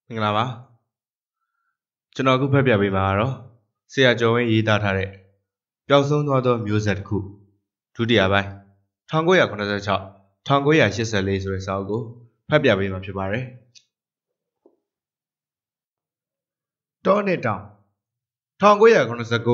မင်္ဂလာပါကျွန်တော်အခုဖတ်ပြပေးမှာတော့ဆရာကျော်ဝင်းရေးသားထားတဲ့ပျောက်ဆုံးသွားသောမျိုးဆက်တစ်ခုဒုတိယပိုင်း1986 1984ဆိုတဲ့စာအုပ်ကိုဖတ်ပြပေးမှာဖြစ်ပါတယ်တောနဲ့တောင်1989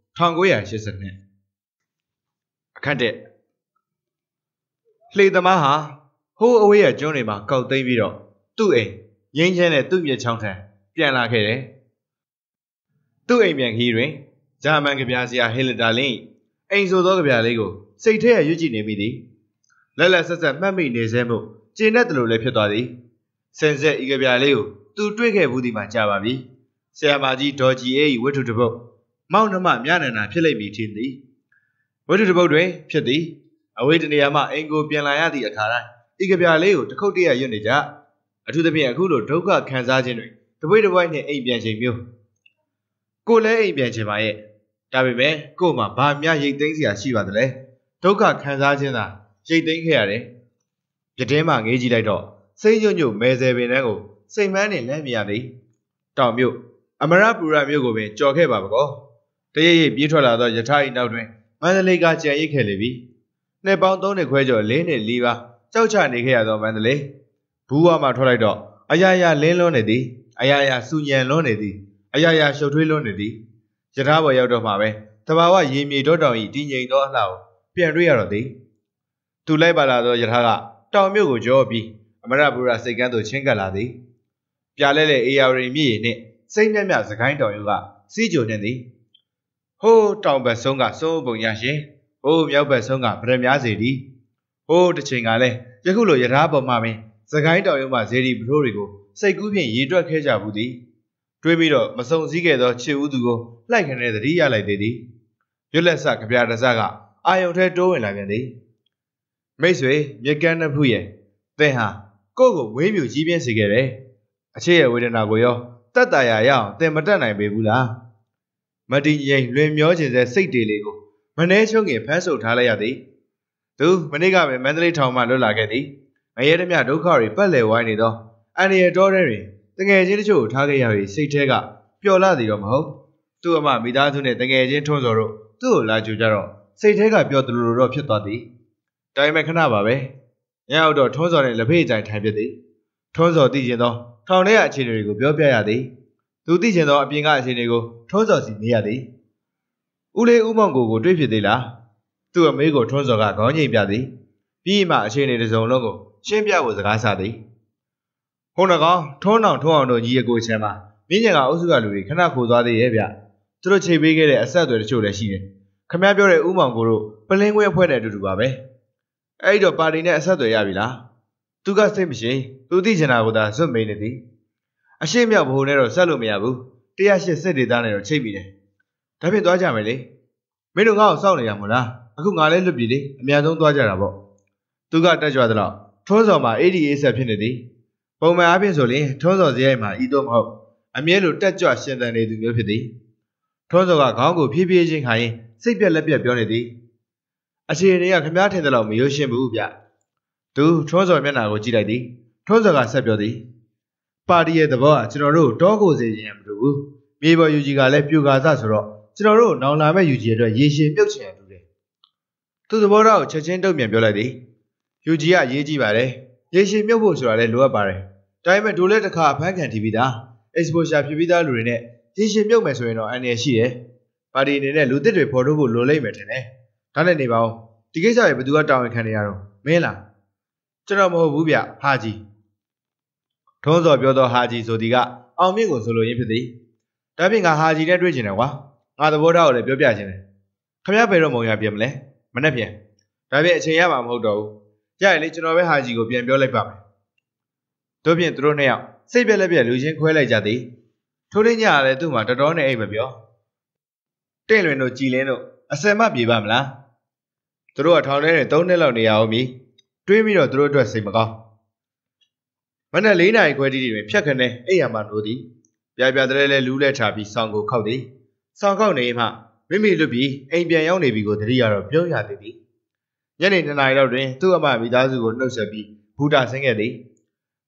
1982အခန်းတဲ့လှေသမားဟာဟိုးအဝေးရကျွန်းတွေမှာကောက်သိမ်းပြီးတော့သူ့အိမ်ငိမ့်ချမ်းတဲ့သူ့မြစ်ချောင်းထံပြန်လာခဲ့တယ်သူ့အိမ်ပြန်ခီးတွင်ဂျာမန်ကဗျာဆရာဟေလတာလင်းအိမ်ဆိုသောကဗျာလေးကိုစိတ်ထဲရွတ်ကြည့်နေမိသည်လက်လက်ဆက်ဆက်မှတ်မိနေစေမှုကျေနပ်တယ်လို့လည်းဖြစ်သွားသည်စင်ဆက်ဤကဗျာလေးကိုသူတွေ့ခဲ့ဘူးဒီမှာကြာပါပြီဆရာမကြီးဒေါ်ကြီးအေးဝတ္ထုတစ်ပုဒ်မောက်နှမမြနန္ဒာဖြစ်လိမ့်မည်ထင်သည်ဝတ္ထုတစ်ပုဒ်တွင်ဖြစ်သည်အဝေးတနေရာမှအိမ်ကိုပြန်လာရသည့်အခါတိုင်းဤကဗျာလေးကိုတစ်ခုတ်တည်းရွတ်နေကြအထူးသဖြင့်အခုလိုဒုက္ခခံစားခြင်းတွေတပွေးတပွိုင်းနဲ့အိမ်ပြန်ခြင်းမျိုးကိုလည်းအိမ်ပြန်ခြင်းပါရဲ့ဒါပေမဲ့ကို့မှာဘာများရိတ်သိမ်းစရာရှိပါသလဲဒုက္ခခံစားခြင်းသာရိတ်သိမ်းခဲ့ရတယ်ပြတင်းမှငေးကြည့်လိုက်တော့စိမ့်ညွတ်ညွတ်မဲဆယ်ပင်တန်းကိုစိတ်မန်းနဲ့လမ်းမြင်ရသည်တောင်မြို့အမရပူရမြို့ကိုပင်ကြော်ခဲ့ပါကောတရိပ်ရိပ်ပြေးထွက်လာသောယထာ၏နောက်တွင်မန္တလေးကကြံရိပ်ခဲ့လေပြီနှစ်ပေါင်း3နှစ်ခွဲကျော်4နှစ်4ပါကြောက်ချနေခဲ့ရသောမန္တလေးဘူးဝါမှထွက်လိုက်တော့အရာရာလင်းလွန်းနေသည်အရာရာစူညံလွန်းနေသည်အရာရာရှုပ်ထွေးလွန်းနေသည်ယထာဘော်ရောက်တော့မှပဲတဘာဝရေမြေတော့တောင်ဤတည်ငြိမ်သောအလှကိုပြန်တွေ့ရတော့သည်သူလိုက်ပါလာသောယထာကတောင်မြို့ကိုကြောပြီးအမရပူရစိတ်ကန်းသို့ချင်းကပ်လာသည်ပြာလဲလေအေယာရီမြည်နှင့်စိတ်မြတ်မြစကိုင်းတောင်ရုံကစီးကြိုနေသည်ဟိုးတောင်ဘက်ဆုံးကစိုးပုံရရှင်ဟိုးမြောက်ဘက်ဆုံးကဗရမများစီသည်ဟိုးတစ်ချိန်ကလည်းယခုလိုယထာပေါ်မှာပင်စကိုင်းတောင်ရုံမှဇေဒီပထိုးတွေကိုစိတ်ကူးဖြင့်ရေတွက်ခဲကြဘူးသည်တွေးပြီးတော့မစုံစည်းခဲ့သောချစ်ဦးသူကိုလှိုက်ခနဲ့သတိရလိုက်သေးသည်ရွတ်လက်ဆကဗျာတစကအာယုံထဲတိုးဝင်လာပြန်သည်မိတ်ဆွေမြက်ကန်းနှစ်ဖူးရဲ့သင်ဟာကိုယ့်ကိုဝေးမြူကြီးပြင်းစေခဲ့တယ်အချစ်ရဲ့ဝေဒနာကိုရောတတ်တာရရအောင်သင်မတတ်နိုင်ပေဘူးလားမတည်ငြိမ်လွင်မျောခြင်းတဲ့စိတ်တေလေးကိုမနှဲချုံငင်ဖမ်းဆုပ်ထားလိုက်ရသည်သူမနေ့ကပဲမန္တလေးထောင်မှလွတ်လာခဲ့သည်ငရဲသမျှဒုက္ခတွေပတ်လည်ဝိုင်းနေသောအန္တရာယ်တော်တဲ့တွင်တငယ်ချင်းတချို့ထားခဲ့ရပြီးစိတ်ထဲကပျော်လာသည်တော့မဟုတ်သူ့အမမိသားစုနဲ့တငယ်ချင်းထွန်းစော်တို့သူ့ကိုလာကြကြတော့စိတ်ထဲကပျော်တယ်လို့တော့ဖြစ်သွားသည်ဒါပေမဲ့ခဏပါပဲညအောင်တော့ထွန်းစော်နဲ့လက်ဖေးကြိုင်ထိုင်ပြသည်ထွန်းစော်သိကျင်သောထောင်ထဲကအခြေအနေတွေကိုပြောပြရသည်သူသိကျင်သောအပြင်ကအခြေအနေကိုထွန်းစော်စီမေးရသည်ဦးလေးဦးမောင်ကိုတွေ့ဖြစ်သေးလားသူ့အမေကိုထွန်းစော်ကခေါင်းငိမ့်ပြသည်ပြီးမှအခြေအနေတစ်စုံလုံးကိုရှင်းပြဖို့စကားဆသည်ဟိုနှကောင်ထုံးအောင်တို့ညီအကိုချမ်းမှာမြင်းညံကအုပ်စုကလူတွေခဏခိုသွားသေးရဲ့ဗျသူတို့ချိန်ပေးခဲ့တဲ့အဆက်အသွယ်တချို့လည်းရှိတယ်ခမည်းပြောတဲ့ဦးမောင်ကိုတို့ပလင်းခွဲအဖွဲ့နဲ့အတူတူပါပဲအဲ့တော့ပါတီနဲ့အဆက်အသွယ်ရပြီလားသူကစိတ်မရှိသူသိချင်တာကိုသာစွတ်မေးနေသည်အရှိမြောက်ဘိုးနဲ့တော့ဆက်လို့မရဘူး108စစ်ဒေသနဲ့တော့ချိတ်မိတယ်ဒါဖြင့်သွားကြမယ်လေမင်းတို့ငါ့ကိုစောင့်နေရမို့လားအခုငါလည်းလွတ်ပြီလေအများဆုံးသွားကြတာပေါ့သူကတက်ကြွသလောက်ထွန်းစော်မှာ88ဆက်ဖြစ်နေသည်ပုံမှန်အားဖြင့်ဆိုရင်ထွန်းစော်စရိုက်မှာဤတော့မဟုတ်အမြဲလိုတက်ကြွရှင်သန်နေသူမျိုးဖြစ်သည်ထွန်းစော်ကခေါင်းကိုဖြည်းဖြည်းချင်းခိုင်းစိတ်ပြက်လက်ပြက်ပြောနေသည်အခြေအနေကခမားထင်တဲ့လောက်မရိုးရှင်းဘူးဗျသူထွန်းစော်မျက်နှာကိုကြည့်လိုက်သည်ထွန်းစော်ကဆက်ပြောသည်ပါတီရဲ့သဘောကကျွန်တော်တို့တောကိုစေခြင်းမတူဘူးမြေပေါ်ယူကြီးကလည်းပြူကာစဆိုတော့ကျွန်တော်တို့နောင်လာမဲ့ယူကြီးအတွက်ရေရှည်မြုပ်ချင်တူတယ်သူသဘောထားကိုချက်ချင်းတုံ့ပြန်ပြောလိုက်သည်ယူကြီးကရေးကြည့်ပါတယ်ရေရှည်မြုပ်ဖို့ဆိုတာလည်းလိုအပ်ပါတယ်ဒါပေမဲ့ဒိုလည်းတစ်ခါအဖမ်းခံထီပြီးသား exposure ဖြစ်ပြီးသားလူတွေနဲ့ရေရှည်မြုပ်မယ်ဆိုရင်တော့အန္တရာယ်ရှိတယ်ပါတီအနေနဲ့လူသစ်တွေဖော်ထုတ်ဖို့လိုလိမ့်မယ်ထင်တယ်ဒါနဲ့နေပါဦးဒီကိစ္စရဲ့ဘယ်သူကတာဝန်ခံနေရတော့မင်းလားကျွန်တော်မဟုတ်ဘူးဗျဟာကြီးထုံးစော်ပြောသောဟာကြီးဆိုသည်ကအောင်မြင့်ကိုဆိုလိုရင်းဖြစ်သည်ဒါဖြင့်ငါဟာကြီးနဲ့တွေ့ချင်တယ်ကွာငါသဘောထားကိုလည်းပြောပြချင်တယ်ခမရဘယ်တော့မုံရပြင်မလဲမနဲ့ပြန်ဒါဖြင့်အချိန်ရမှာမဟုတ်တော့ဘူးကြရလေကျွန်တော်ပဲဟာကြီးကိုပြန်ပြောလိုက်ပါမယ်တို့ဖြင့်သူတို့နှစ်ယောက်စိတ်ပြက်လက်ပြက်လူချင်းခွဲလိုက်ကြသည်ထိုးရင်းညကလည်းသူ့မှာတတော်နဲ့အိမ်မပြောတင့်လွင်တို့ကြည်လင်းတို့အစင်မပြေပါမလားသူတို့ကထောင်ထဲနဲ့3နှစ်လောက်နေရအောင်မြည်တွေးပြီးတော့သူတို့အတွက်စိတ်မကောင်းမနက်4နာရီခွဲတိတိတွင်ဖြတ်ခနဲ့အိမ်ရမှာလို့သည်ပြပြတဲ့လဲလူးလဲချပြီးဆောင်းကိုခောက်သည်ဆောင်းခောက်နေမှမိမိလွတ်ပြီးအိမ်ပြန်ရောက်နေပြီကိုတတိယတော့ပြုံးရသေးသည်ညနေ2နာရီလောက်တွင်သူ့အမမိသားစုကိုနှုတ်ဆက်ပြီးဘူတာဆင်းခဲ့သည်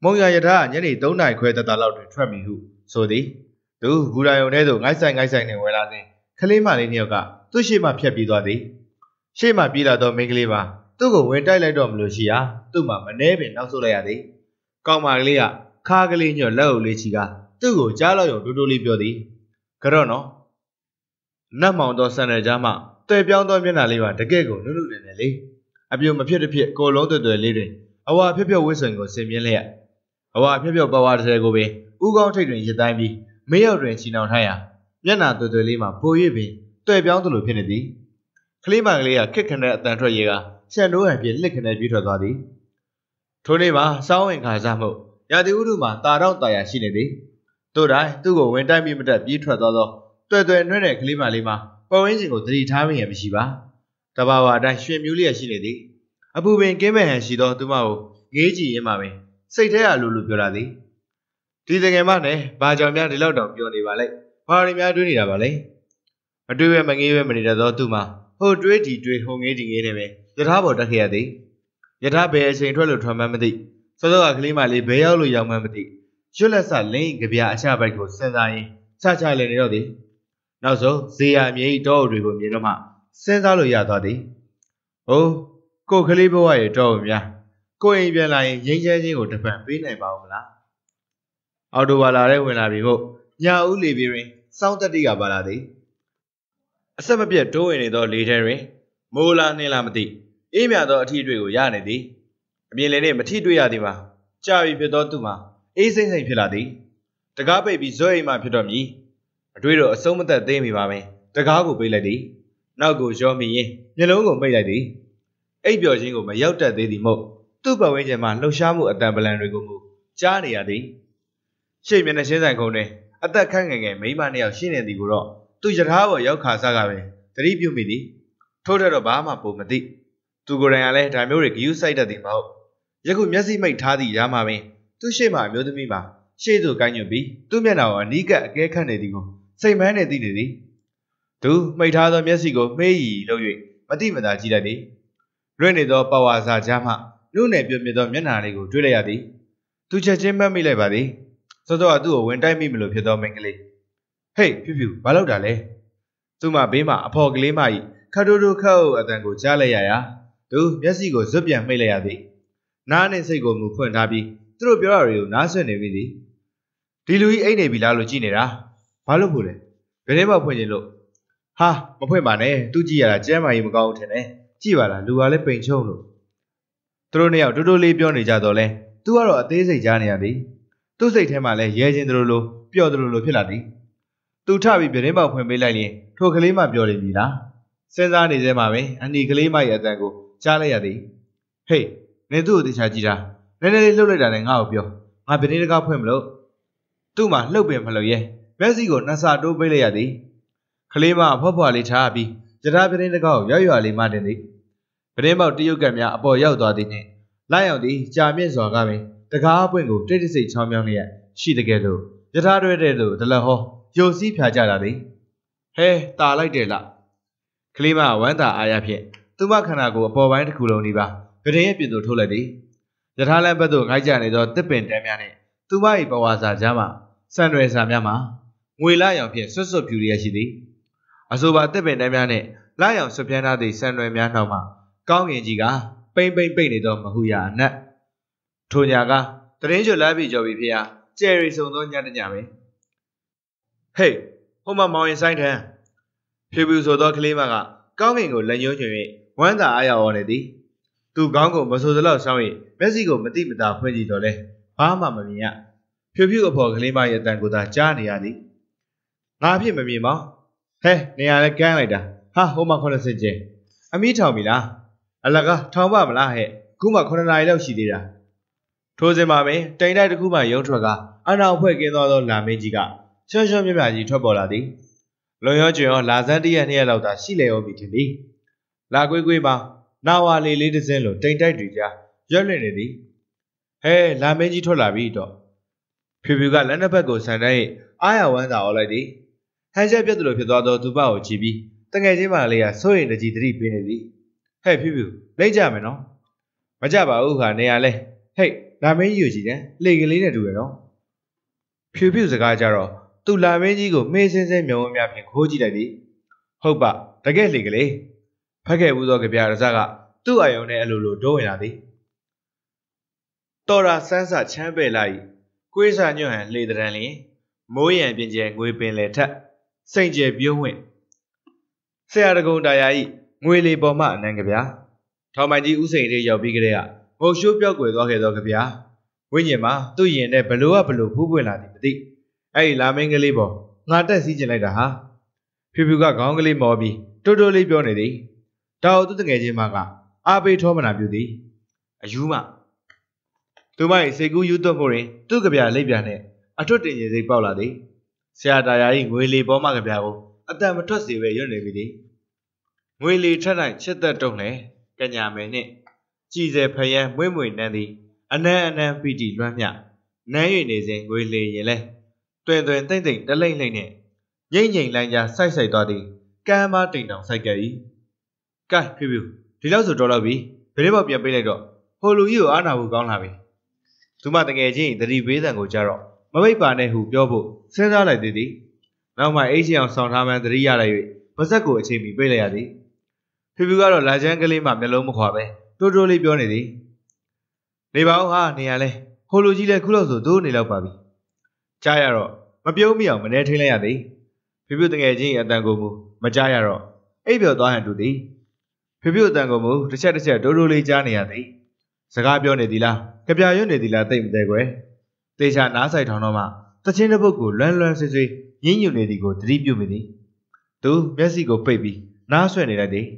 မုံရယထာညနေ3 နာရီခွဲတတလောက်တွင်ထွက်မိဟုဆိုသည်သူဘူရာယုံထဲသို့ငိုက်ဆိုင်နှင့်ဝဲလာစဉ်ခလေးမလေးနှစ်ယောက်ကသူ့ရှေ့မှဖြတ်ပြေးသွားသည်ရှေ့မှပြေးလာသောမိန်းကလေးမှာသူ့ကိုဝင်တိုက်လိုက်တော့မလို့ရှိရာသူ့မှာမနှဲပင်နောက်ဆုတ်လိုက်ရသည်ကောင်းမလေးကခါကလေးညှော့လက်အုပ်လေးချီကသူ့ကိုကြားလောက်ရုံတိုးတိုးလေးပြောသည်ကြော့နော်နတ်မောင်သောဆန်ရကြားမှတွေ့ပြောင်းသောမျက်နှာလေးပါတကယ့်ကိုနုနုနယ်နယ်လေးအပြိုမဖြစ်တစ်ဖြစ်ကိုလုံးတွေ့လေးတွင်အဝါဖြက်ဖြက်ဝစ်စုံကိုဆင်မြင်းလျက်အဝါဖြက်ဖြက်ပဝါတစ်ထည်ကိုပင်ဥကောင်းထိတ်တွင်ရစ်တိုင်းပြီးမေးရောက်တွင်ချီနှောင်ထားရာမျက်နှာတွေ့လေးမှာပို၍ပင်တွေ့ပြောင်းသလိုဖြစ်နေသည်ကလေးမကလေးကခက်ခနဲ့အတန်ထွက်ရေကရှန်တိုးဟန်ပြစ်လက်ခနဲ့ပြေးထွက်သွားသည်ထိုနေ့မှာစောင်းဝင်ခါစားမှုရာသီဥတုမှာတာတော့တာယာရှိနေသည်တို့တိုင်းသူ့ကိုဝင်တိုက်ပြီးမတက်ပြေးထွက်သွားသောတွေ့နှွဲ့တဲ့ကလေးမလေးမှာပေါ်ဝင်းကျင်ကိုသတိထားမိရမရှိပါတဘာဝအတိုင်းရွှင်မြူးလျက်ရှိနေသည်အပူပင်ကင်းမဲ့ဟန်ရှိသောသူမကိုငေးကြည့်ရင်းမှပင်စိတ်ထဲအလိုလိုပြောလာသည်ဒီတကယ်မှနဲ့ဘာကြောင့်များဒီလောက်တောင်ပြောနေပါလဲဘာတွေများတွေးနေတာပါလဲမတွေးပဲမငေးပဲမနေတတ်သောသူမဟိုတွေးဒီတွေးဟိုငေးဒီငေးနေပဲယထာပေါ်တက်ခဲ့ရသည်ယထာဘယ်အချိန်ထွက်လို့ထွက်မှန်းမသိစောစောကကလေးမလေးဘယ်ရောက်လို့ရောက်မှန်းမသိရွတ်လက်ဆလင်းကြပြအချပိုက်ကိုစဉ်းစားရင်းချလည်းနေတော့သည်နောက်ဆုံးဇေယျအမြေတောအုပ်တွေကိုမြင်တော့မှစဉ်းစားလို့ရသွားသည်။အိုးကိုကလေးဘဝရဲ့တောအုပ်များကိုအိမ်ပြန်လာရင်ငိမ့်ချဲချင်းကိုတပံပေးနိုင်ပါဦးမလား။အော်တိုဘာလာတဲ့ဝင်လာပြီမို့ညာဦးလေပြီးရင်စောင်းတက်တိကပါလာသည်။အဆက်မပြတ်တိုးဝင်နေသောလေထဲတွင်မိုးလားနှင်းလားမသိအေးမြသောအထီးတွေကိုရနေသည်။အပြင်လည်းနဲ့မထီတွေ့ရသည်မှာကြာပြီဖြစ်သောသူမှာအေးစိမ့်ဖြစ်လာသည်။တကားပိတ်ပြီးဇွဲအိမ်မှဖြစ်တော့မည်။အတွေ့တော့အဆုံးမသက်သေးမိပါမယ်တကားကိုပိတ်လိုက်သည်နောက်ကိုရောမိရင်မျက်လုံးကိုမိတ်လိုက်သည်အိပ်ပျော်ခြင်းကိုမရောက်တတ်သေးသည်မို့သူ့ပတ်ဝန်းကျင်မှာလှုပ်ရှားမှုအတန်ပလန်တွေကိုမူကြားနေရသည်ရှေ့မျက်နှာရှင်းဆိုင်ခုံတွင်အသက်ခန့်ငယ်ငယ်မိန်းမနှစ်ယောက်ရှိနေသည်ကိုတော့သူယထာပေါ်ရောက်ခါစားကပင်သတိပြုမိသည်ထို့ထက်တော့ဘာမှပုံမသိသူကိုယ်တိုင်ကလည်းဒါမျိုးတွေဂယုစိုက်တတ်သည်မဟုတ်ယခုမျက်စိမိတ်ထားသည့်ရာမှာပင်သူ့ရှေ့မှာအမျိုးသမီးမှာရှေ့သို့ကိုင်းညွတ်ပြီးသူ့မျက်နှာကိုအနီးကပ်အကဲခတ်နေသည်ကိုစိတ်မန်းနေသိနေသည်သူမိတ်ထားသောမျက်စိကိုမှေးရီလုပ်၍မတိမသာကြည့်လိုက်သည်လွင့်နေသောပဝါစာကြားမှနုနယ်ပြမြသောမျက်နှာလေးကိုတွေ့လိုက်ရသည်သူချက်ချင်းမှတ်မိလိုက်ပါသည်စောစောကသူ့ကိုဝင်တိုက်မိမလို့ဖြစ်သောမိန်းကလေးဟေးဖြူဖြူဘာလုပ်တာလဲသူ့မှာဘေးမှာအဖော်ကလေးမကြီးခတ်တိုးခတ်အုပ်အတန်ကိုကြားလိုက်ရရာသူမျက်စိကိုဇွတ်ပြန်မှိတ်လိုက်ရသည်နားနဲ့စိတ်ကိုမူဖွင့်ထားပြီးသူတို့ပြောတာတွေကိုနားဆွနေပြီသည်ဒီလူကြီးအိတ်နေပြီလားလို့ကြည့်နေတာဘာလို့ဖို့လဲဘယ်ထဲမှာဖွင့်ခြင်းလို့ဟာမဖွင့်ပါနဲ့သူကြည့်ရတာကျမ်းမာရေးမကောင်းဘူးထင်တယ်ကြည့်ပါလားလူကလည်းပိန်ချုံလို့သူတို့နှစ်ယောက်တိုးတိုးလေးပြောနေကြတော့လဲသူကတော့အသေးစိတ်ကြားနေရသည်သူ့စိတ်ထဲမှာလည်းရဲခြင်းတို့လိုပျော်တို့လိုဖြစ်လာသည်သူထပြီးပြတင်းပေါက်ဖွင့်ပေးလိုက်ရင်ထိုကလေးမှပြောလိမ့်မည်လားစဉ်းစားနေသေးမှာပဲအနီကလေးမရဲ့အတန်ကိုကြားလိုက်ရသည်ဟေးနင်သူ့ကိုတရားကြည့်တာနည်းနည်းလေးလှုပ်လိုက်တာနဲ့ငါ့ကိုပြောငါပြတင်းတကားဖွင့်မလို့သူ့မှာလှုပ်ပင်မလို့ရဲမျက်စိကိုနှစ်ဆတိုးပေးလိုက်ရသည်ကလေးမဖွားဖွားလေးထားပြီးယထာပြတင်းတကားကိုရွလေးမှတင်သည်ပြတင်းပေါက်တရုတ်ကံများအပေါ်ရောက်သွားသည်နှင့်လိုက်ရောက်သည်ကြာမြင့်စွာကပင်တကားပွင့်ကိုတိတ်တိတ်ဆိတ်ချောင်းမြောင်းလျက်ရှိတကယ်လို့ယထာတွဲတဲ့သို့ဒလဟောယိုစီးဖြာကြတာသည်ဟဲတာလိုက်တယ်လားကလေးမဝမ်းသာအားရဖြင့်သူမခန္ဓာကိုယ်အပေါ်ပိုင်းတစ်ခုလုံးဒီပါပြတင်းရဲ့ပြင်သို့ထိုးလိုက်သည်ယထာလမ်းဘက်သို့ငိုက်ကြနေသောတစ်ပင်တန်းများနှင့်သူမ၏ပဝါစာကြားမှစံရွယ်စာများမှာငွေလရောင်ဖြင့်ဆွတ်ဆွတ်ဖြူရရှိသည်အဆိုပါတစ်ပင်တန်းများနှင့်လရောင်ဆွပြန်းထားသည့်စံရွယ်များနှောက်မှကောင်းကင်ကြီးကပိမ့်ပိတ်နေသောမဟုရအနက်ထိုညာကတရင်ကျွတ်လာပြီကြော်ပြီဖေဟာကျယ်ရီဆုံသောညတညပဲဟေးဟိုမှာမောင်ရင်ဆိုင်ထန်းဖြူဖြူဆိုသောကလေးမကကောင်းကင်ကိုလက်ညှိုးညွှန်၍ဝမ်းသာအားရအော်နေသည်သူကောင်းကိုမဆိုသလောက်ဆောင်း၍မျက်စိကိုမတိမတာဖွင့်ကြည့်တော့လဲဘာမှမမြင်ရဖြူဖြူအဖော်ကလေးမရဲ့အတန်ကိုသာကြားနေရသည်ငါအဖြစ်မမြင်ပါဟဲနေရာလဲကန်းလိုက်တာဟာဟိုမှာ80ကျင်းအမီးထောင်ပြီလားအလကားထောင်ပါမလားဟဲ့ခုမှ9နာရီလောက်ရှိသေးတာထိုးစင်မှာပင်တိမ်တိုက်တစ်ခုမှရုံးထွက်ကအနောင်ဖွဲ့ကင်းသွားသောလာမင်းကြီးကချွတ်ချွတ်မြမြကြီးထွက်ပေါ်လာသည်လွန်ရောကျွံရောလာစန်းတရက်2ရက်လောက်သာရှိလေရောပြီထင်သည်လာကွေးကွေးမှာနာဝါလေးလေးတစ်စင်းလိုတိမ်တိုက်တွေကြားရွက်လွင့်နေသည်ဟဲလာမင်းကြီးထွက်လာပြီတော့ဖြူဖြူကလက်နှစ်ဖက်ကိုဆန်တိုင်းအားရဝမ်းသာအော်လိုက်သည်ဟန်ချက်ပြတ်တယ်လို့ဖြစ်သွားသောသူမကိုကြည့်ပြီးတငယ်ချင်းမလေးကစိုးရိမ်တကြီးသတိပေးနေသည်ဟဲ့ဖြူဖြူလိမ့်ကြမယ်နော်မကြပါဘူးခါနေရလဲဟေးလာမင်းကြီးကိုကြည့်တယ်လှေကလေးနဲ့တူရတော့ဖြူဖြူစကားကြတော့သူ့လာမင်းကြီးကိုမေးစင်းစင်းမြုံဝများဖြင့်ခိုးကြည့်လိုက်သည်ဟုတ်ပါတကယ်လှေကလေးဖက်ခဲ့ဘူးသောကြပြရစားကသူ့အယုံနဲ့အလိုလိုဒိုးဝင်လာသည်တော်ရာဆန်းဆချမ်းပဲ့လိုက်ကွေးစာညွန့်ဟန်လှေတရန်လျင်မိုးရံပြင်ကျဲငွေပင်လေထက်စိန်ကျဲပြုံးဝင်ဆရာတကုံတာယာဤငွေလေပေါ်မှအနံကြပြထောင်ပိုင်ကြီးဥစိန်လေးရောက်ပြီးကြတဲ့ကငုတ်ရှိုးပြောက်ကွယ်သွားခဲ့သောကြပြဝိညာဉ်မှာသူ့ရင်နဲ့ဘလို့ဖူးပွင့်လာသည်မသိအဲ့ဒီလာမင်းကလေးပေါ်ငါတက်စီးကျင်လိုက်တာဟာဖြူဖြူကခေါင်းကလေးမော်ပြီးတိုးတိုးလေးပြောနေသည်တောက်သူတငယ်ချင်းမကအားပေးထောမနာပြုသည်အယူမသူမ၏စိတ်ကူးယူသွတ်မှုတွင်သူ့ကြပြလိပ်ပြနဲ့အထွတ်တင်ရစိတ်ပေါက်လာသည်ဆရာတာယာ၏ငွေလေပေါ်မှကြပြကိုအတန်မထွက်စေပဲရွတ်နေပြီသည်ငွေလေထက်၌ချစ်သက်တုံးလေကညာမယ်နှင့်ကြည်စဲဖယံမွေ့မွေ့နန်းသည်အနံပီတီလွှမ်းမြနန်း၍နေစဉ်ငွေလေရင်လဲတွင်တိမ့်တလိမ့်နှင့်ငိမ့်လိုင်းကြားစိုက်သွားသည်ကမ်းမတိမ်တောင်စိုက်ကြ၏ကဲဖြူဖြူဒီလောက်ဆိုတော်တော့ပြီဘယ်တော့ပြန်ပေးလိုက်တော့ဟိုလူကြီးကိုအားနာဖို့ကောင်းလာပြီသူမတငယ်ချင်းသတိပေးသံကိုကြားတော့မမိတ်ပါနဲ့ဟုပြောဖို့စဉ်းစားလိုက်သည်နောက်မှအိတ်ချအောင်ဆောင်ထားမှန်းသတိရလိုက်၍ပါဇက်ကိုအချိန်မီပြေးလိုက်ရသည်ဖြူဖြူကတော့လာချမ်းကလေးမှမျက်လုံးမခွာပဲတိုးတိုးလေးပြောနေသည်နေပါဦးဟာနေရလဲဟိုလူကြီးလည်းခုလောက်ဆိုသိုးနေလောက်ပါပြီကြားရတော့မပြုံးမိအောင်မနေထိန်လိုက်ရသည်ဖြူဖြူတငယ်ချင်းအတန်ကိုမူမကြားရတော့အိပ်ပျော်သွားဟန်တူသည်ဖြူဖြူအတန်ကိုမူတစ်ချက်တိုးတိုးလေးကြားနေရသည်စကားပြောနေသည်လားကြပြရွတ်နေသည်လားသိမ့်မသေးကွယ်တေချာနားဆိုင်ထောင်တော့မှတချင်းတစ်ပုတ်ကိုလွမ်းဆွေးညှဉ်းညူနေသည်ကိုသတိပြုမိသည်သူမျက်စိကိုပိတ်ပြီးနားဆွဲနေလိုက်သည်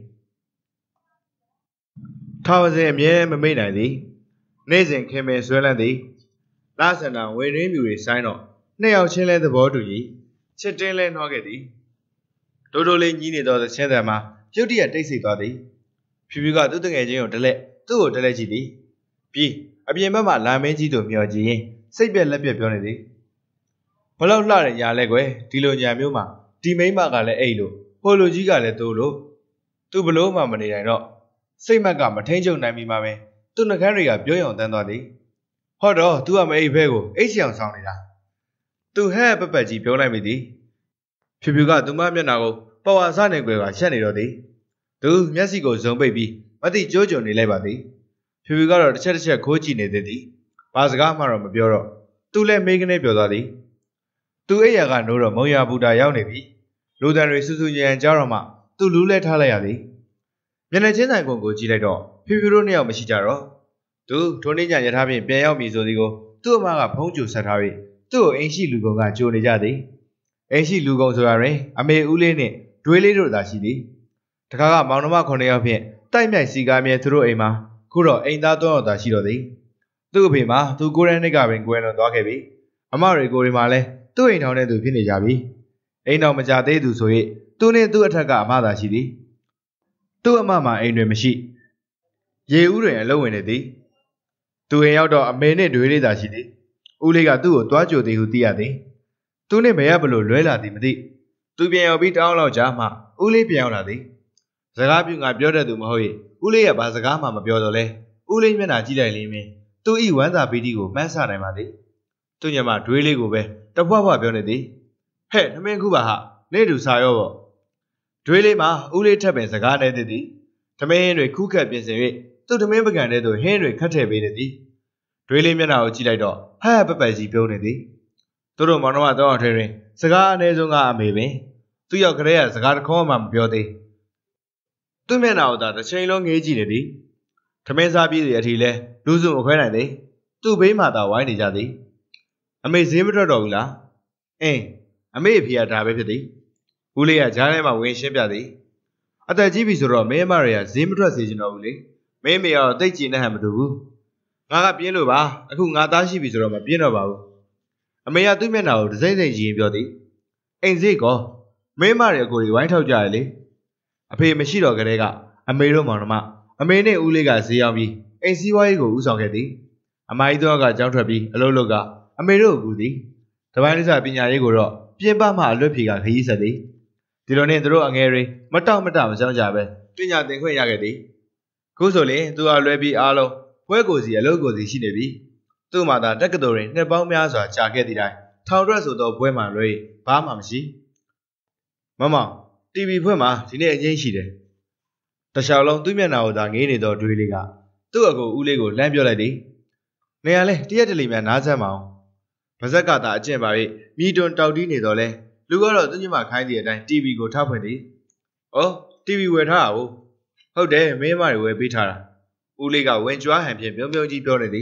ထောင်စဉ်အမြဲမမိတ်နိုင်သည်နေ့စဉ်ခင်ပင်ဆွဲလန်းသည်လာဆန္ဒဝေရင်းမြူတွေဆိုင်းတော့နှစ်ယောက်ချင်းလဲသဘောတူကြီးချစ်တင်းလဲနှောခဲ့သည်တိုးတိုးလေးညီးနေသောသချင်းတံမှာပြုတ်တရက်တိတ်ဆိတ်သွားသည်ဖြူဖြူကသူ့တငယ်ချင်းကိုသူ့ကိုတလက်ကြည့်သည်ပြီးအပြင်ဘက်မှလာမင်းကြီးတို့မျောကြည့်ရင်စိတ်ပြက်လက်ပြက်ပြောနေသည်ဘလောက်လှတဲ့ညာလဲကွယ်ဒီလိုညာမျိုးမှာဒီမိန်းမကလည်းအိတ်လို့ဟိုလူကြီးကလည်းတိုးလို့သူဘလို့မှမနေနိုင်တော့စိတ်မက်ကမထိန်ချုပ်နိုင်မိမှာပဲသူ့နှကန်းတွေကပြောရုံတန်းသွားသည်ဟောတော့သူကမအိတ်ဖဲကိုအိတ်ချအောင်ဆောင်နေတာသူဟဲ့ပက်ကြီးပြောလိုက်မိသည်ဖြူဖြူကသူမမျက်နှာကိုပေါ်ဝါစနေကွယ်ကရှက်နေတော့သည်သူမျက်စိကိုဇုံပိတ်ပြီးမသိကြိုးကြုံနေလိုက်ပါသည်ဖြူဖြူကတော့တစ်ချက်ခိုးကြည့်နေသည်ဘာစကားမှတော့မပြောတော့သူလည်းမေးကနေပြောသွားသည်သူအိယာကနိုးတော့မုံရဘူတာရောက်နေပြီလူတန်တွေစူးစူးညံကြားတော့မှသူလူးလဲထားလိုက်ရသည်မျက်နှာချင်းဆိုင်ကွန်ကိုကြည့်လိုက်တော့ဖြူဖြူတို့နှစ်ယောက်မရှိကြတော့သူထိုနေ့ညရထားဖြင့်ပြန်ရောက်ပြီဆိုသည်ကိုသူ့အမကဖုံးကြိုဆက်ထားပြီးသူ့ကိုအိမ်ရှိလူကောင်ကကြိုနေကြသည်အိမ်ရှိလူကောင်ဆိုတာတွင်အမေဦးလေးနှင့်ဒွေးလေးတို့သာရှိသည်တခါကမောင်နှမ9ယောက်ဖြင့်တိုက်မြိုက်စီကားမြဲသူတို့အိမ်မှာခုတော့အိမ်သား3ယောက်သာရှိတော့သည်သူ့အဖေမှာသူကိုရန်နှစ်ကပင်ကွယ်လွန်သွားခဲ့ပြီအမတွေကိုရီမှာလည်းသူ့အိမ်ထောင်တဲ့သူဖြစ်နေကြပြီအိမ်တော်မကြသေးသူဆို၍သူနှင့်သူ့အထက်ကအမသာရှိသည်သူ့အမမှာအိမ်တွင်မရှိရေဦးတွင်အလုံးဝင်နေသည်သူအိမ်ရောက်တော့အမေနှင့်ဒွေးလေးသာရှိသည်ဦးလေးကသူ့ကိုတွားကြိုသည်ဟုသိရသည်သူနှင့်ဘယ်ရဘလို့လွဲလာသည်မသိသူပြန်ရောက်ပြီးတောင်းလောက်ကြာမှဦးလေးပြန်ရောက်လာသည်စကားပြူငါပြောတတ်သူမဟုတ်၏ဦးလေးကဘာစကားမှမပြောတော့လဲဦးလေးမျက်နှာကြည့်လိုက်လိမ့်မင်းသူဤဝမ်းသာပီတိကိုမှန်းဆနိုင်ပါသည်သူညမဒွေးလေးကိုပဲတပွားပွားပြောနေသည်ဟဲ့ထမင်းခုပါဟာနေတူစာရောပေါ့ဒွေးလေးမှာဦးလေးထက်ပင်စကားနေသည်ထမင်းတွေခုခက်ပြင်ဆင်၍သူ့ထမင်းပကံထဲသို့ဟင်းတွေခတ်ထည့်ပေးနေသည်ဒွေးလေးမျက်နှာကိုကြည့်လိုက်တော့ဟဲ့ပက်ကြီးပြုံးနေသည်သူတို့မောင်နှမ3ယောက်ထဲတွင်စကားအနည်းဆုံးကအမေပင်သူ့ယောက်ကလေးကစကားတစ်ခေါက်မှမပြောသေးသူ့မျက်နှာကိုသာတစ်ချိန်လုံးငေးကြည့်နေသည်ထမင်းစားပြီးတဲ့အထိလဲလူစုမခွဲနိုင်သေးသူ့ဘေးမှာသာဝိုင်းနေကြသည်အမေဈေးမထွက်တော့ဘူးလားအင်းအမေအဖေကဒါပဲဖြစ်သည်ဦးလေးကကြားထဲမှာဝင်ရှင်းပြသည်အသက်ကြီးပြီဆိုတော့မင်းအမတွေကဈေးမထွက်စေချင်တော့ဘူးလေမင်းမေကတော့တိတ်ကြည်နေဟန်မတူဘူးငါကပြင်းလို့ပါအခုငါသားရှိပြီဆိုတော့မပြင်းတော့ပါဘူးအမေကသူ့မျက်နှာကိုဒစိမ့်စိမ့်ကြည့်ရင်ပြောသည်အိမ်ဈေးကောမင်းမတွေအကိုတွေဝိုင်းထောက်ကြရလေအဖေမရှိတော့ကလေးကအမေတို့မောင်နှမအမေနဲ့ဦးလေးကဈေးရောက်ပြီးအိမ်စည်းဝါးကြီးကိုဦးဆောင်ခဲ့သည်အမကြီးတို့ကကြောင်းထွက်ပြီးအလုပ်လုပ်ကအမေတို့ကူသည်တပိုင်းလေးစားပညာရေးကိုတော့ပြင်းပမှအလွတ်ဖြေကခရီးဆက်သည်ဒီလိုနဲ့သူတို့အငယ်တွေမတောက်မတမကြောက်ကြပဲပညာသင်ခွင့်ရခဲ့သည်ခုဆိုရင်သူကလွဲပြီးအားလုံးပွဲကိုစီအလုပ်ကိုစီရှိနေပြီသူ့မှာသာတက္ကသိုလ်တွင်နှစ်ပေါင်းများစွာကြာခဲ့သည့်တိုင်ထောင်ထွက်ဆိုသောဘွဲမှလွဲဘာမှမရှိမမောင် TV ဖွင့်မှာဒီနေ့အငိမ့်ရှိတယ်တခြားလုံးသူ့မျက်နှာကိုသာငေးနေသောတွေးလေးကသူ့အကိုဦးလေးကိုလှမ်းပြောလိုက်သည်နေရလဲတရက်တလီများနားစမ်းမအောင်ပါဇက်ကသာအကျင့်ပါ၍မိတွန်တောက်တီးနေတော့လဲလူကတော့သူ့ညီမခိုင်းသည့်အတိုင်း TV ကိုထောက်ဖွင့်သည်ဩ TV ဝယ်ထားတာဟုတ်တယ်မင်းမတွေဝယ်ပေးထားတာဦးလေးကဝင်ကြွားဟန်ဖြင့်ပြုံးပြုံးကြီးပြောနေသည်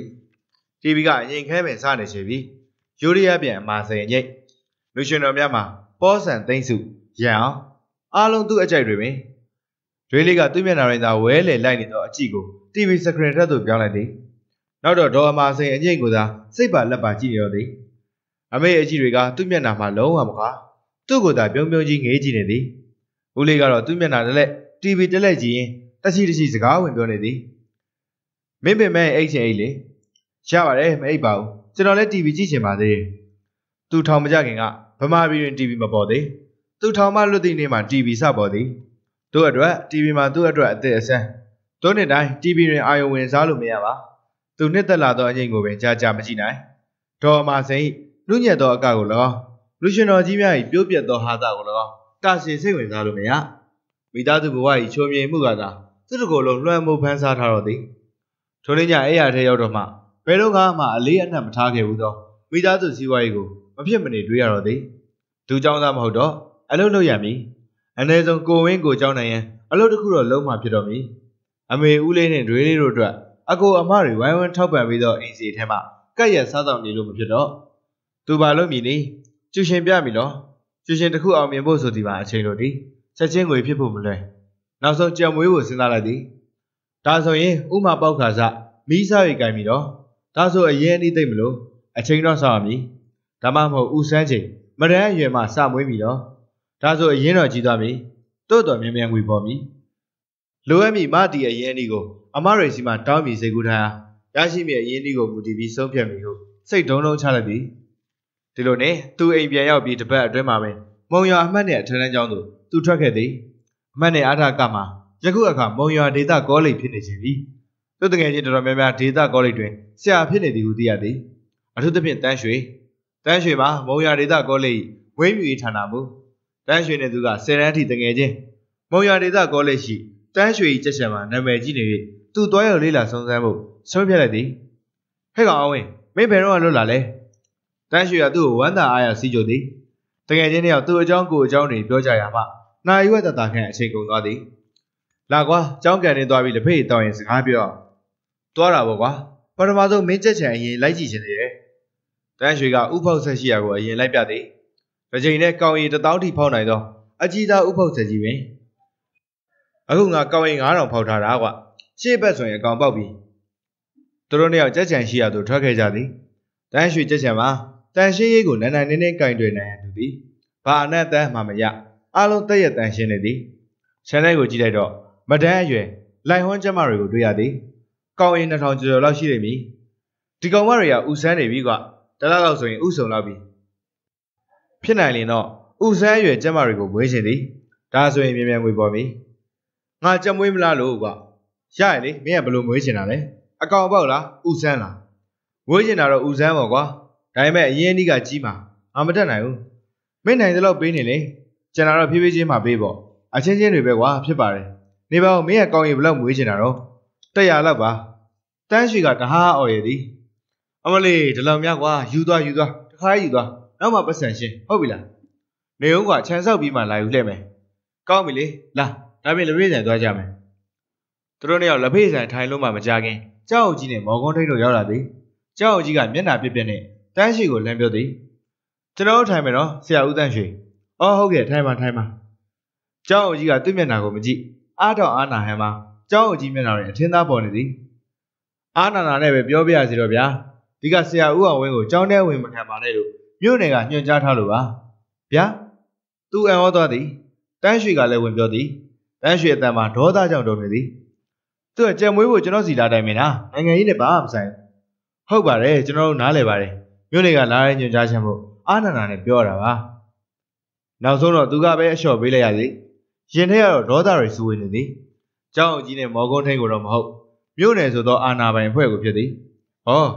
TV ကအရင်ခဲပင်စနေချေပြီယူရီးယားပြန်အမှာစိန်ညိတ်လူရှင်တော်များမှာပေါ်ဆန်သိမ့်စုရန်အောင်အားလုံးသူ့အကြိုက်တွေပင်တွေးလေးကသူ့မျက်နှာရင်းသာဝဲလေလိုက်နေတော့အကြည့်ကို TV စကရင်ထက်သို့ပြောင်းလိုက်သည်နောက်တော့ဒေါ်အမှာစိန်အငိမ့်ကိုသာစိတ်ပါလက်ပါကြည့်နေတော့သည်အမေအကြည့်တွေကသူ့မျက်နှာမှာလုံးဝမကွာသူ့ကိုသာပြုံးပြုံးကြီးငေးကြည့်နေသည်ဦးလေးကတော့သူ့မျက်နှာတစ်လက် TV တစ်လက်ကြည့်ရင်တချီတချီစကားဝင်ပြောနေသည်မင်းပင်မဲအိတ်ချင်အိတ်လေရပါတယ်မအိတ်ပါဘူးကျွန်တော်လည်း TV ကြည့်ချင်ပါသေးတယ်သူထောင်မကြခင်ကဗမာပြည်တွင် TV မပေါ်သေးသူထောင်မှလွတ်သည့်နေ့မှာ TV စပေါ်သည်တို့အတွက် TV မှာသူ့အတွက်အသက်အဆန်းတို့နှစ်တိုင်း TV တွင်အာယုံဝင်စားလို့မရပါသူနှစ်သက်လာသောအငိမ့်ကိုပင်ကြာမကြည့်နိုင်ဒေါ်အမာစိန်လူညံ့သောအကကို၎င်းလူရှင်တော်ကြီးများ၏ပြိုးပြက်သောဟာသကို၎င်းတာရှည်စိတ်ဝင်စားလို့မရမိသားစုဘဝ၏ချုံမြင်မှုကသာသူ့တကိုယ်လုံးလွှမ်းမိုးဖန်ဆားထားတော့သည်ထိုနေ့ညအဲ့ရထဲရောက်တော့မှဘယ်တော့မှအလေးအနက်မထားခဲ့ဘူးသောမိသားစုစည်းဝါးရေးကိုမဖြစ်မနေတွေးရတော့သည်သူเจ้าသားမဟုတ်တော့အလုပ်လုပ်ရမည်အ ਨੇ ဆုံးကိုဝင်းကိုเจ้าနိုင်ရန်အလုပ်တစ်ခုတော့လုံးမှဖြစ်တော့မည်အမေဦးလေးနဲ့တွေးလေးတို့အတွက်အကိုအမတွေဝိုင်းဝန်းထောက်ပံ့ပြီးတော့အိမ်စီထဲမှာကက်ရက်စားတော့နေလို့မဖြစ်တော့သူဘာလုပ်မည်နည်းကျူရှင်ပြမည်လို့ကျူရှင်တစ်ခုအောင်မြင်ဖို့ဆိုဒီမှာအချိန်လိုသည်ချက်ချင်းကိုဖြစ်ဖို့မလွယ်နောက်ဆုံးကြံမွေးဖို့စဉ်းစားလိုက်သည်ဒါဆိုရင်ဥမာပေါက်ခါစမီးစားရိတ်ကြိုင်ပြီတော့ဒါဆိုအရင်အနည်းသိမ့်မလို့အချိန်တော့စောင့်ရမည်ဒါမှမဟုတ်ဥစမ်းချိန်မရန်အရွယ်မှစမွေးပြီတော့ဒါဆိုအရင်တော့ကြီးသွားပြီတိုးတော်မြန်မြန်ငွေပေါ်ပြီလိုအပ်မည်မတီအရင်အနည်းကိုအမရိစီမှတောင်းပြီးစိတ်ကူးထားရရှိမည်အရင်အနည်းကိုမူတည်ပြီးဆုံးဖြတ်မိဟုစိတ်ဒုံလုံးချလိုက်သည်ဒီလိုနဲ့သူအိမ်ပြန်ရောက်ပြီးတပတ်အတွင်းမှာပဲမုံရွာအမှတ်နဲ့အထက်တန်းကျောင်းသို့သူထွက်ခဲ့သည်အမှတ်နဲ့အားထားကမှာယခုအခါမုံရွာဒေသကောလိပ်ဖြစ်နေခြင်းပြီသူတကယ်ချင်းတော်တော်များများဒေသကောလိပ်တွင်ဆရာဖြစ်နေသည်ဟုသိရသည်အထူးသဖြင့်တန်းရွှေမှာမုံရွာဒေသကောလိပ်ဝင်းမြူရေးဌာနမူတန်းရွှေနဲ့သူက10တန်းအထိတကယ်ချင်းမုံရွာဒေသကောလိပ်ရှိတန်းရွှေကြက်ချံမှာနာမည်ကြီးနေ၍သူ့တွားရောက်လေးလာဆုံးစမ်းဖို့ဆုံးဖြတ်လိုက်သည်ဟဲ့ကောင်အောင်ဝင်မင်းဘယ်တော့လွတ်လာလဲတန်းရွှေကသူ့ကိုဝမ်းသာအားရစီးကြသည်တကယ်ချင်းတယောက်သူ့အကြောင်းကိုအကြောင်းတွေပြောကြရမှနိုင်ရွက်တတခန့်အချိန်ကုန်သွားသည်လာကွာကြောင်းကန်နေသွားပြီးလက်ဖေးတောင်းရင်စကားပြောသွားတာပေါ့ကွာပထမဆုံးမင်းချက်ချံအရင်လိုက်ကြည့်ချင်တယ်တန်းရွှေကဥဖောက်ဆက်ရှိရာကိုအရင်လိုက်ပြသည်တစ်ချိန်နဲ့ကောင်းရီ1000ထိဖောက်နိုင်သောအကြီးသားဥဖောက်ဆက်ကြီးပင်အခုငါကောင်းရီ9000ဖောက်ထားတာကွာရှေ့ဘက်ဆိုရင်အကောင်ပေါက်ပြီသူတို့နှစ်ယောက်ချက်ချံရှိရာသို့ထွက်ခဲ့ကြသည်တန်းရွှေချက်ချံမှာတန်ရှင်းရေးကိုနန်းနန်းနင်းနင်းကင်တွယ်နိုင်ရသူသည်ဘာအနက်တန်းမှမရအားလုံးတက်ရတန်ရှင်းနေသည်ခြံထဲကိုကြည့်လိုက်တော့မဒန်းအရွယ်လိုက်ဟွန်းကျမတွေကိုတွေ့ရသည်ကောင်းရင်2000ကျော်လောက်ရှိလိမ့်မည်ဒီကောင်မတွေကဥဆန်းနေပြီကွတလားလောက်ဆိုရင်ဥဆုံလောက်ပြီဖြစ်နိုင်ရင်တော့ဥဆန်းအရွယ်ကျမတွေကိုမွေးချင်သည်ဒါဆိုရင်မြန်မြန်ငွေပေါ်ပြီငါကြက်မွေးမလားလို့ကွရရလေမင်းကဘလို့မွေးချင်တာလဲအကောင်ပေါက်လားဥဆန်းလားမွေးချင်တာတော့ဥဆန်းပေါ့ကွာဒါပေမဲ့အရင်အနည်းကကြီးမှာငါမတက်နိုင်ဘူးမင်းနိုင်သလောက်ပေးနေလေကျန်တာတော့ဖြည်းဖြည်းချင်းမှပေးပေါ့အချင်းချင်းတွေပဲကွာဖြစ်ပါတယ်နေပါဦးမင်းကကောင်းရင်ဘလောက်မွေးချင်တာတော့100လောက်ပါတန်းရွှေကတဟားအော်ရည်သည်အမလေးဒီလောက်များကွာယူသွားတခါယူသွားနောက်မှပတ်စံရှင်းဟုတ်ပြီလားနေဦးကွာခြံဆောက်ပြီးမှလာယူလှည့်မယ်ကောင်းပြီလေလာဒါပြင်လက်ဖေးဆိုင်သွားကြမယ်သူတို့နှစ်ယောက်လက်ဖေးဆိုင်ထိုင်လို့မှမကြခင်ကြောက်အုပ်ကြီးနဲ့မော်ကွန်းထိတ်တို့ရောက်လာသည်ကြောက်အုပ်ကြီးကမျက်နှာပြက်ပြက်နဲ့တန်းရွှေကိုလှမ်းပြောသည်ကျွန်တော်ထိုင်မယ်နော်ဆရာဦးတန်းရွှေအော်ဟုတ်ကဲ့ထိုင်ပါကျောင်းအုပ်ကြီးကသူ့မျက်နှာကိုမကြည့်အားတော့အားနာဟန်မှာကျောင်းအုပ်ကြီးမျက်နှာတွင်အထင်းသားပေါ်နေသည်အားနာနာနဲ့ပဲပြောပြရစီတော့ဗျာဒီကဆရာဦးအောင်ဝင်းကိုကျောင်းထဲဝင်မခံပါနဲ့လို့မြို့နယ်ကညွှန်ကြားထားလို့ပါဗျာသူအံ့ဩသွားသည်တန်းရွှေကလည်းဝင်ပြောသည်တန်းရွှေအတန်မှာဒေါသကြောင့်တုန်နေသည်သူကကြံမွေးဖို့ကျွန်တော်စီလာတိုင်းမင်းလားနိုင်ငံရေးနဲ့ဘာမှမဆိုင်ဟုတ်ပါတယ်ကျွန်တော်တို့နားလည်ပါတယ်မြို့နယ်ကလာတဲ့ညွှန်ကြားချက်မို့အားနာနာနဲ့ပြောတာပါနောက်ဆုံးတော့သူကပဲအလျှော့ပေးလိုက်ရသည်ရင်ထဲကတော့ဒေါသတွေစူဝေနေသည်ကျောင်းအုပ်ကြီးနဲ့မော်ကွန်းထိန်ကိုတော့မဟုတ်မြို့နယ်ဆိုသောအာနာပိုင်အဖွဲ့ကိုဖြစ်သည်ဟောသူ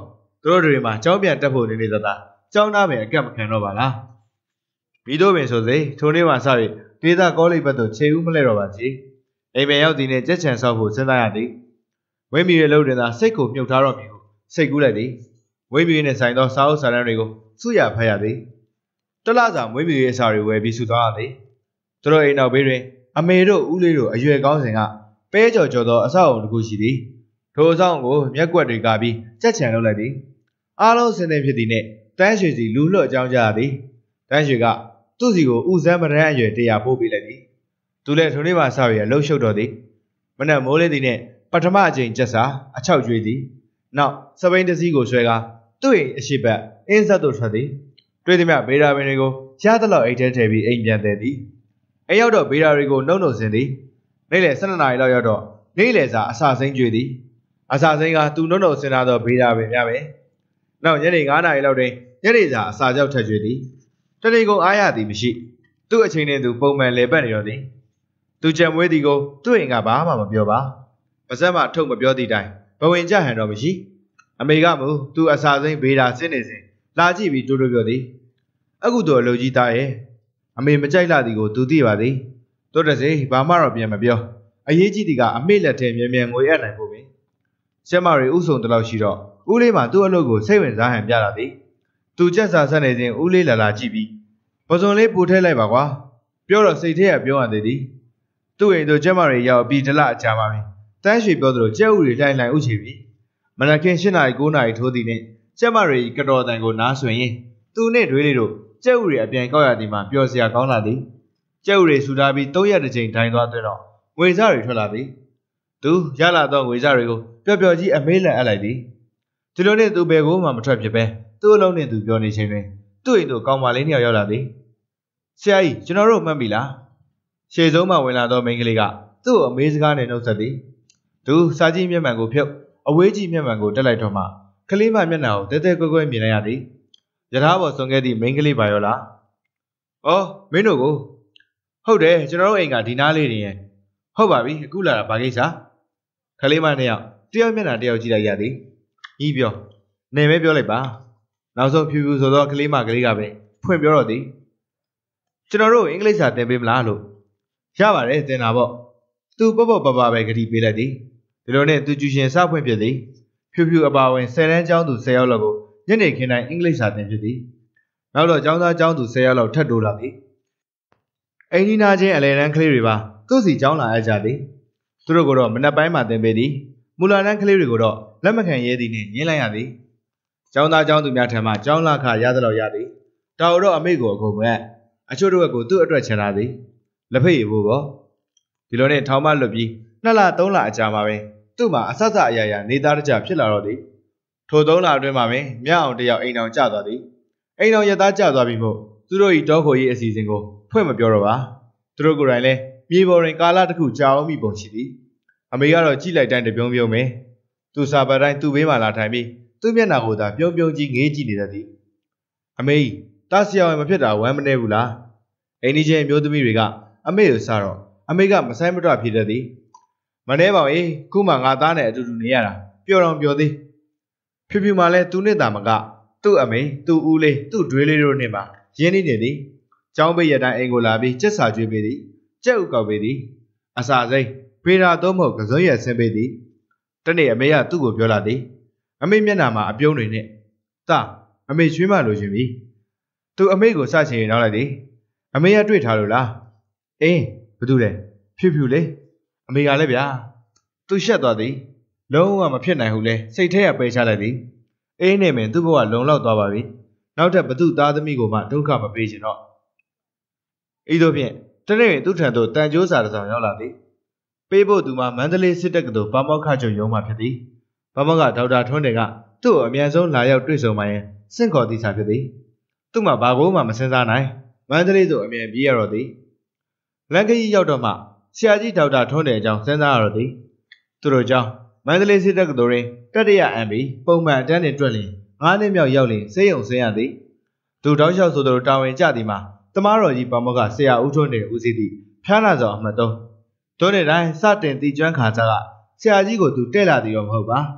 တို့တွေမှာကျောင်းပြန်တက်ဖို့နေသသားကျောင်းသားပင်အကက်မခံတော့ပါလားပြီးတော့ပင်ဆိုစေထိုနေ့မှစ၍ဒေသကောလိပ်ဘက်သို့ခြေဦးမလဲတော့ပါစီအိမ်ပင်ရောက်သည်နှင့်ကြက်ချံဆောက်ဖို့စဉ်းစားရသည်ဝိမီရဲ့လှုပ်တင်သာစိတ်ကိုမြုပ်ထားတော့မည်ဟုစိတ်ကူးလိုက်သည်ဝိမီနှင့်ဆိုင်သောစာအုပ်စာတမ်းတွေကိုစုရဖတ်ရသည်တလစာဝိမီရဲ့အစာတွေဝယ်ပြီးစုသွားရသည်သူတို့အိမ်နောက်ဘေးတွင်အမေတို့ဦးလေးတို့အရွယ်ကောင်းစဉ်ကပဲကြော်ကြော်သောအဆောက်အုံတစ်ခုရှိသည်ထိုအဆောက်အုံကိုမျက်ကွက်တွေကပြီးကြက်ချံလုပ်လိုက်သည်အားလုံးစင်နေဖြစ်သည်နှင့်တန်းရွှေစီလူလွှတ်အကြောင်းကြားသည်တန်းရွှေကသူ့စီကိုဥစမ်းမရန်အရွယ်100ပို့ပေးလိုက်သည်သူလည်းထိုနေ့မှစရလှုပ်ရှုပ်တော်သည်မနက်မိုးလင်းသည်နှင့်ပထမအကြိမ်ကြက်စာအချောက်ကျွေးသည်နောက်စပိန်တစည်းကိုဆွဲကာသူ့အိမ်အရှိဘက်အင်းဆက်သို့ထွက်သည်တွေ့သည်မြဗေဒာပင်တွေကိုရသလောက်အိတ်ထဲထည့်ပြီးအိမ်ပြန်သည်အိမ်ရောက်တော့ဗေဒာတွေကိုနှုတ်နှုတ်ဆင်းသည်နေ့လယ်12နာရီလောက်ရောက်တော့နေ့လယ်စာအစာစိမ်းကျွေးသည်အစာစိမ်းကသူနှုတ်နှုတ်ဆင်းလာသောဗေဒာပင်များပဲနောက်ညနေ9နာရီလောက်တွင်ညနေစာအစာကြောက်ထက်ကျွေးသည်တနေ့ကုန်အားရသည်မရှိသူ့အချိန်နဲ့သူပုံမှန်လေပတ်နေတော့သည်သူကြံမွေးသည်ကိုသူ့အိမ်ကဘာမှမပြောပါပါဇက်မှထုတ်မပြောသည့်တိုင်ဘဝင်ကြဟန်တော့မရှိအမေကမူသူအစာစိမ်းဗေဒာဆင်းနေစဉ်လာကြည့်ပြီးတိုးတိုးပြောသည်အခုတော့အလုပ်ကြီးသားရဲ့အမေမကြိုက်လာသည်ကိုသူသိပါသည်တို့တစေဘာမှတော့ပြန်မပြောအရေးကြီးသည်ကအမေလက်ထဲမြဲငွေအပ်နိုင်ဖို့ပင်ကျမတွေဥဆုံတလောက်ရှိတော့ဦးလေးမှသူ့အလုပ်ကိုစိတ်ဝင်စားဟန်ပြလာသည်သူကြက်စာဆက်နေစဉ်ဦးလေးလာကြည့်ပြီးပစုံလေးပို့ထဲလိုက်ပါကွာပြောတော့စိတ်ထဲကပြောရသေးသည်သူ့အိမ်တို့ကျမတွေရောက်ပြီးတလအကြာမှာပင်တန်းရွှေပြောသလိုကြက်ဥတွေလှိုင်းဥချီပြီးမနက်ခင်း7 နာရီ9 နာရီထိုးသည်နှင့်ကျမတွေကတော်တန်ကိုနားဆွင်ရင်သူနှင့်တွေးလေးတို့ကြက်ဥတွေအပြန်ကောက်ရသည်မှာပျော်စရာကောင်းလာသည်ကြက်ဥတွေဆူထားပြီး3 ရက်တစ်ချိန်ထိုင်သွားသွင်းတော့ငွေစားတွေထွက်လာသည်သူရလာသောငွေစားတွေကိုပျော်ပျော်ကြီးအမေးလက်အပ်လိုက်သည်ဒီလိုနဲ့သူဘယ်ကိုမှမထွက်ဖြစ်ပဲသူ့အလုံးနဲ့သူပြောနေချိန်တွင်သူ့အိမ်သို့ကောင်မလေး2 ယောက်ရောက်လာသည်ဆရာကြီးကျွန်တော်တို့မှတ်ပြီလားရှေ့ဆုံးမှဝင်လာသောမိန်းကလေးကသူ့ကိုအမေးစကားနဲ့နှုတ်ဆက်သည်သူစာကြည့်မျက်မှန်ကိုဖြုတ်အဝေးကြည့်မျက်မှန်ကိုတက်လိုက်တော့မှကလေးမမျက်နှာကိုတဲတဲကွဲကွဲမြင်လိုက်ရသည်ရထားပေါ်ဆုံခဲ့သည့်မိန်းကလေးပါရောလားဩမင်းတို့ကိုဟုတ်တယ်ကျွန်တော်တို့အိမ်ကဒီနားလေးနေရင်ဟုတ်ပါပြီအခုလာတာဘာကိစ္စကလေးမ2 ယောက်တယောက်မျက်နှာတယောက်ကြည့်လိုက်ရသည်ကြီးပြောနေမဲပြောလိုက်ပါနောက်ဆုံးဖြူဖြူဆိုသောကလေးမကလေးကပဲဖွင့်ပြောတော့သည်ကျွန်တော်တို့အင်္ဂလိပ်စာသင်ပေးမလားလို့ရပါတယ်သင်တာပေါ့သူပေါ့ပေါ့ပါပါပဲဂတိပေးလိုက်သည်ဒီလိုနဲ့သူကျူရှင်စဖွင့်ဖြစ်သည်ဖြူဖြူအပါဝင်10 တန်းကျောင်းသူ10 ယောက်လောက်ကိုညနေခင်းတိုင်းအင်္ဂလိပ်စာသင်ဖြစ်သည်နောက်တော့ကျောင်းသားကျောင်းသူ10 ယောက်လောက်ထပ်တိုးလာသည်အိမ်နီးနားချင်းအလယ်တန်းကလေးတွေပါသူ့စီကျောင်းလာအပ်ကြသည်သူတို့ကတော့မနက်ပိုင်းမှသင်ပေးသည်မူလာတန်းကလေးတွေကိုတော့လက်မခံရဲသည်နှင့်ညှင်းလိုက်ရသည်ကျောင်းသားကျောင်းသူများထံမှကျောင်းလာခရသလောက်ရသည်တော်တော့အမေကိုအကုန်မဲ့အချို့တို့ကသူ့အတွက်ချန်လာသည်လက်ဖိတ်ရဖို့ပေါ့ဒီလိုနဲ့ထောင်မလွတ်ပြီး2 လ 3 လအကြာမှာပဲသူ့မှာအဆဆအရာရာနေသားတကြဖြစ်လာတော့သည်ထို3 လအတွင်းမှာပင်မြအောင်တယောက်အိမ်အောင်ကျသွားသည်အိမ်အောင်ရသားကျသွားပြီးမို့သူတို့၏တောခိုရေးအစီအစဉ်ကိုဖွင့်မပြောတော့ပါသူတို့ကိုယ်တိုင်လည်းမြေပေါ်တွင်ကာလတစ်ခုကြာအောင်မိပုံရှိသည်အမေကတော့ကြည့်လိုက်တိုင်းတပြုံးပြုံးပဲသူစာပတ်တိုင်းသူ့ဘေးမှာလာထိုင်ပြီးသူ့မျက်နှာကိုသာပြုံးပြုံးကြီးငေးကြည့်နေတတ်သည်အမေတားဆရာဝင်မဖြစ်တာဝမ်းမနေဘူးလားအိမ်ကြီးချင်းမျိုးသမီးတွေကအမေကိုစားတော့အမေကမဆိုင်မတော့ဖြစ်တတ်သည်မနေပါဘူးခုမှငါသားနဲ့အတူတူနေရတာပျော်တော်ပျော်သည်ဖြူဖြူမှလည်းသူနဲ့တာမကသူ့အမေသူ့ဦးလေးသူ့ဒွေးလေးတို့နဲ့မှရင်းနှီးနေသည်ကျောင်းပိတ်ရတိုင်းအိမ်ကိုလာပြီးကြက်စာကျွေးပေးသည်ကြက်ဥကောက်ပေးသည်အစာစိမ်းဗေဒာသုံးမဟုတ်ကစွန်းရက်ဆင်းပေးသည်တနေ့အမေကသူ့ကိုပြောလာသည်အမေမျက်နှာမှာအပြုံးတွေနဲ့သားအမေချွေးမလိုချင်ပြီသူအမေကိုစချင်ရင်နောက်လိုက်သည်အမေကတွေ့ထားလို့လားအင်းဘာတူလဲဖြူဖြူလေအမေကလည်းဗျာသူရှက်သွားသည်လုံးဝမဖြစ်နိုင်ဘူးလေစိတ်ထဲကပယ်ချလိုက်သည်အေးနေမင်းသူ့ဘဝလုံလောက်သွားပါပြီနောက်ထပ်ဘသူသားသမီးကိုမှဒုက္ခမပေးချင်တော့ဤသို့ဖြင့်တနေ့သူ့ထံသို့တန်ကြိုးစာတစ်စောင်ရောက်လာသည်ပေးဖို့သူမှာမန္တလေးစစ်တပ်ကသို့ပါမောက္ခချုပ်ရုံးမှဖြစ်သည်ပါမောက္ခဒေါက်တာထွန်းတယ်ကသူ့ကိုအမြန်ဆုံးလာရောက်တွေ့ဆုံမှရင်စင့်ခေါ်သည့်စာဖြစ်သည်သူ့မှာဘာကိုမှမစင်စားနိုင်မန္တလေးသို့အမြန်ပြေးရတော့သည်လန်ကကြီးရောက်တော့မှဆရာကြီးဒေါက်တာထွန်းတယ်အကြောင်းစဉ်းစားရတော့သည်သူတို့ကြောင့်မန္တလေးစစ်တပ်ကသို့တွင်တတိယအမ်ပီပုံမှန်အတန်းတွင်တွက်လျင်9 နှစ်မြောက်ရောက်လျင်စေယုံဆင်းရသည်သူတောက်လျှောက်ဆိုသောတာဝန်ကျသည်မှာတမားတော်ကြီးပါမောက္ခဆရာဦးထွန်းတယ်ဦးစီးသည့်ဖျားနာဆောင်အမှတ်3တို့နေ့တိုင်းစတင်တည်ကျွမ်းခါစားကဆရာကြီးကိုသူတဲ့လာသည်တော့မဟုတ်ပါဆ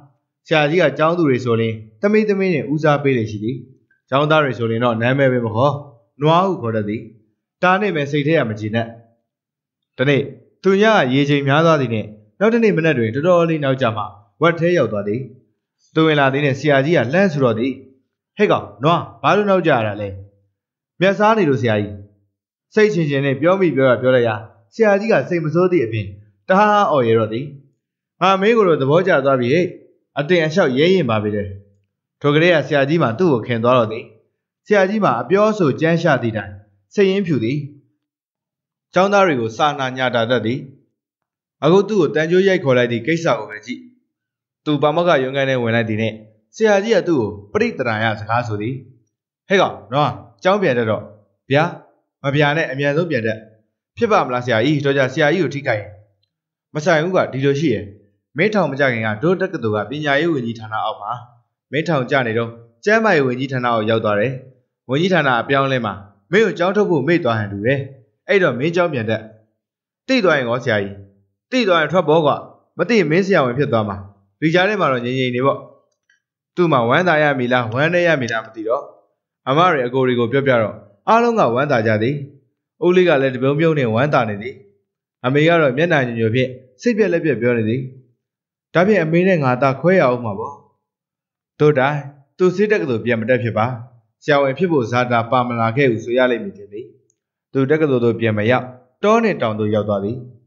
ဆရာကြီးကကျောင်းသူတွေဆိုရင်သမီးနဲ့ဦးစားပေးလေရှိသည်ကျောင်းသားတွေဆိုရင်တော့နာမည်ပဲမခေါ်နွားဟုခေါ်တတ်သည်တားနေမယ်စိတ်ထဲရမကြည်နဲ့တနေ့သူညကရေချိန်များသွားသည်နဲ့နောက်တစ်နေ့မနက်တွင်တော်တော်လေးနောက်ကျမှဝက်ထဲရောက်သွားသည်သူဝင်လာသည်နဲ့ဆရာကြီးကလှမ်းဆိုတော့သည်ဟဲ့ကောင်နွားဘာလို့နောက်ကျရတာလဲမျက်စားနေလို့ဆရာကြီးစိတ်ချင်းနဲ့ပြောမိပြောလိုက်ရဆရာကြီးကစိတ်မစိုးသည့်အပြင်တဟားအော်ရတော့သည်ငါမင်းကိုတော့သဘောကျသွားပြီဟဲ့အတင်အလျှောက်ရဲရင်ပါပြီတဲ့ထိုကလေးကဆရာကြီးမှသူ့ကိုခင်သွားတော့သည်ဆရာကြီးမှအပြောဆိုကြမ်းရှာသည့်တိုင်စိတ်ရင်းဖြူသည်ကျောင်းသားတွေကိုစာနာညတာတတ်သည်အခုသူ့ကိုတန်ကြိုးရိုက်ခေါ်လိုက်သည့်ကိစ္စကိုပဲကြည့်သူပါမောက္ခရုံးခန်းထဲဝင်လိုက်သည်နဲ့ဆရာကြီးကသူ့ကိုပရိသရံရစကားဆိုသည်ဟဲ့ကောင်နော်ကျောင်းပြန်တတ်တော့ဗျာမဗျာနဲ့အမြန်ဆုံးပြန်တတ်ဖြစ်ပါမလားဆရာကြီးတော့ကြဆရာကြီးကိုထိခိုက်ရင်မဆိုင်ဘူးကဒီလိုရှိရဲ့မင်းထောင်မကြခင်ကဒို့တက္ကသိုလ်ကပညာရေးဝန်ကြီးဌာနအောက်မှာမင်းထောင်ကြနေတော့ကျမ်းမာရေးဝန်ကြီးဌာနအောက်ရောက်သွားတယ်ဝန်ကြီးဌာနအပြောင်းလဲမှာမင်းကိုကျောင်းထုတ်ဖို့မေ့သွားဟန်တူတယ်အဲ့တော့မင်းကျောင်းပြန်တတ်တိသွားရင်ရောဆရာကြီးတိသွားရင်ထွက်ပေါ်ကွာမသိမင်းဆရာဝန်ဖြစ်သွားမှာဒီကြားထဲမှာတော့ငြိမ်နေပေါ့သူ့မှာဝမ်းသာရမီလားဝမ်းနည်းရမီလားမသိတော့အမတွေအကိုတွေကိုပြောပြတော့အားလုံးကဝမ်းသာကြသည်ဦးလေးကလည်းတပြုံပြုံနဲ့ဝမ်းသာနေသည်အမေကတော့မျက်နှာညွညွဖြင့်စိတ်ပြက်လက်ပြက်ပြောနေသည်ဒါဖြင့်အမေနဲ့ငါသားခွဲရအောင်မှာပေါ့တို့တိုင်းသူစိတ်တက်ကတူပြန်မတက်ဖြစ်ပါဆရာဝန်ဖြစ်ဖို့ဇာတာပါမလာခဲ့ဘူးဆိုရလိမ့်မည်တင်သည်သူတက်ကတူတို့ပြန်မရောက်တောနဲ့တောင်တို့ရောက်သွားသည်